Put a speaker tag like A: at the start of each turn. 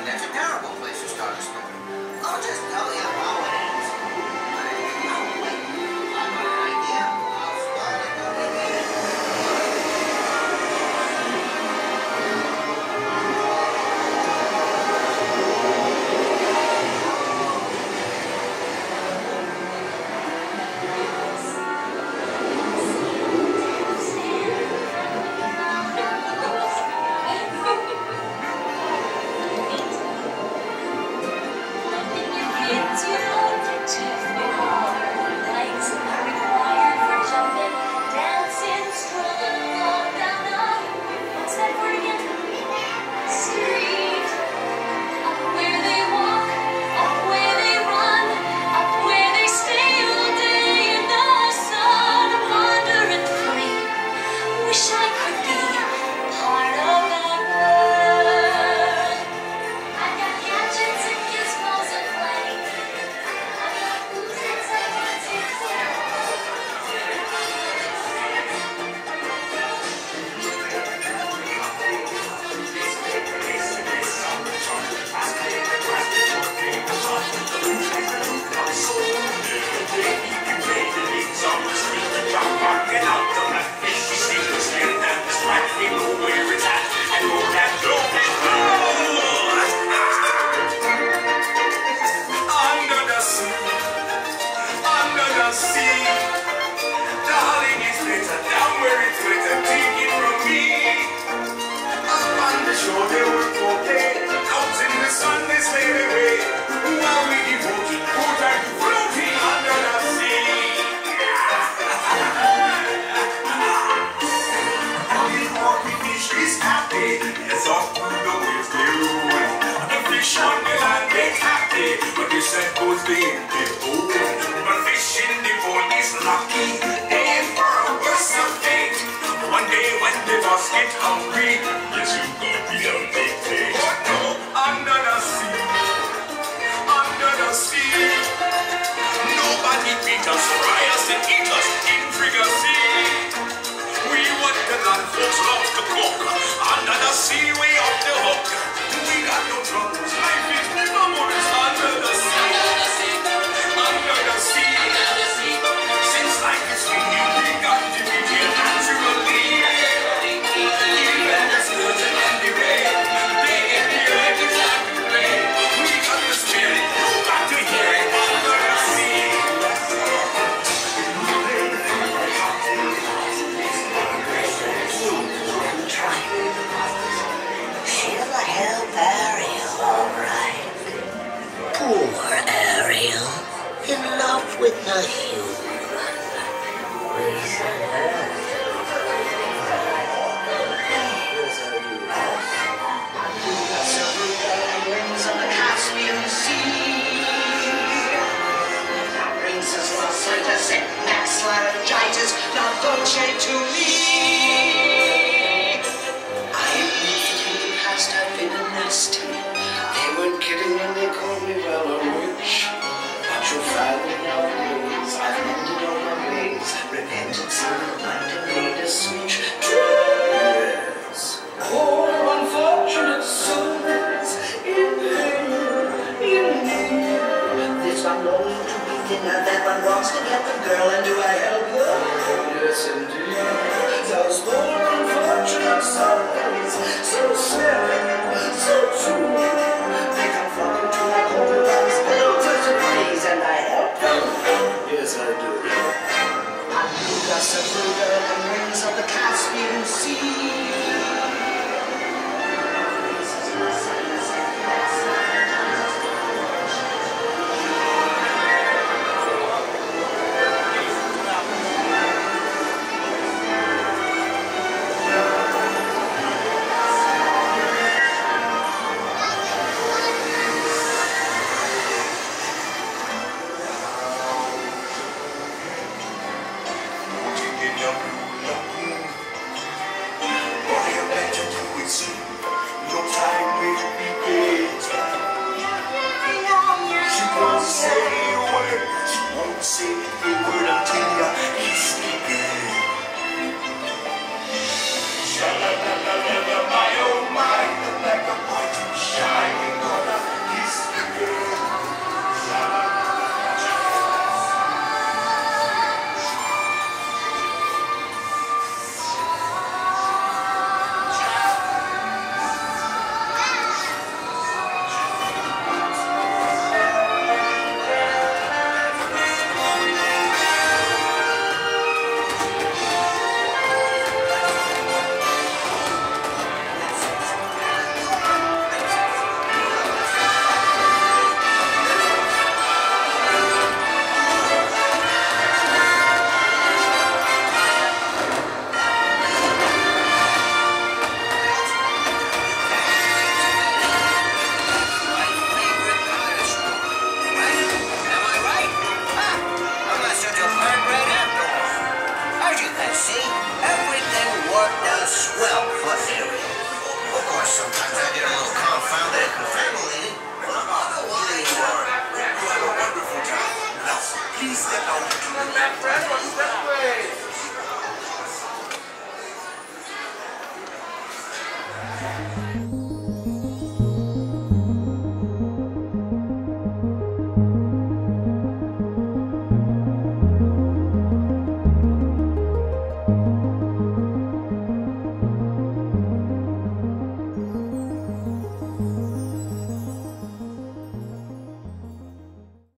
A: That's a terrible place to start a story. I'll just tell you how it ends. Oh, wait. I've got an idea. I'll start it over here.
B: That goes the end of but fishing the boat is lucky. They ain't for a worse of fate. One day when the boss get hungry, yes, you gonna be a big thing. But no, under the sea, under the sea, nobody beat us, fry us and eat us in Frigassee. We what the land folks love to cook. Under the sea, we off the hook. We got no troubles. Life is never more under the sea. Under the sea. Since life is sweet, we got to be here naturally. Even the sturgeon and the rain, they get here every time we play. We got the spirit, you got to hear it under the sea.
C: She'll help Ariel, all right. Poor Ariel, in love with the human.